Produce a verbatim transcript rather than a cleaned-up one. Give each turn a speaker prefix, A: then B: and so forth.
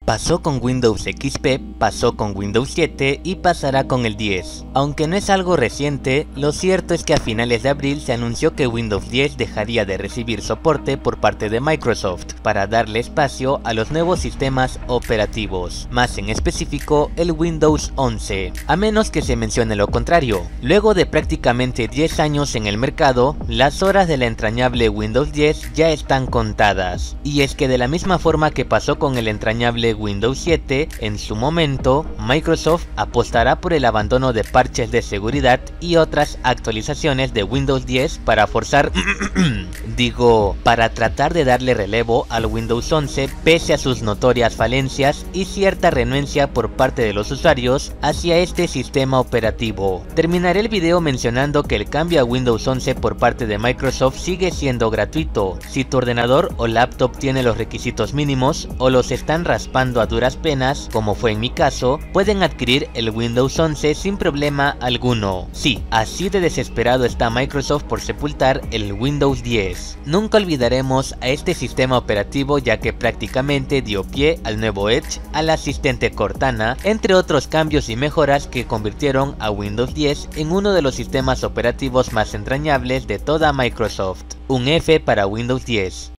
A: Pasó con Windows X P, pasó con Windows siete y pasará con el diez. Aunque no es algo reciente, lo cierto es que a finales de abril se anunció que Windows diez dejaría de recibir soporte por parte de Microsoft para darle espacio a los nuevos sistemas operativos, más en específico el Windows once, a menos que se mencione lo contrario. Luego de prácticamente diez años en el mercado, las horas de la entrañable Windows diez ya están contadas, y es que de la misma forma que pasó con el entrañable Windows siete, en su momento, Microsoft apostará por el abandono de parches de seguridad y otras actualizaciones de Windows diez para forzar, digo, para tratar de darle relevo al Windows once pese a sus notorias falencias y cierta renuencia por parte de los usuarios hacia este sistema operativo. Terminaré el video mencionando que el cambio a Windows once por parte de Microsoft sigue siendo gratuito, si tu ordenador o laptop tiene los requisitos mínimos o los están raspando a duras penas, como fue en mi caso, pueden adquirir el Windows once sin problema alguno. Sí, así de desesperado está Microsoft por sepultar el Windows diez. Nunca olvidaremos a este sistema operativo, ya que prácticamente dio pie al nuevo Edge, al asistente Cortana, entre otros cambios y mejoras que convirtieron a Windows diez en uno de los sistemas operativos más entrañables de toda Microsoft. Un F para Windows diez.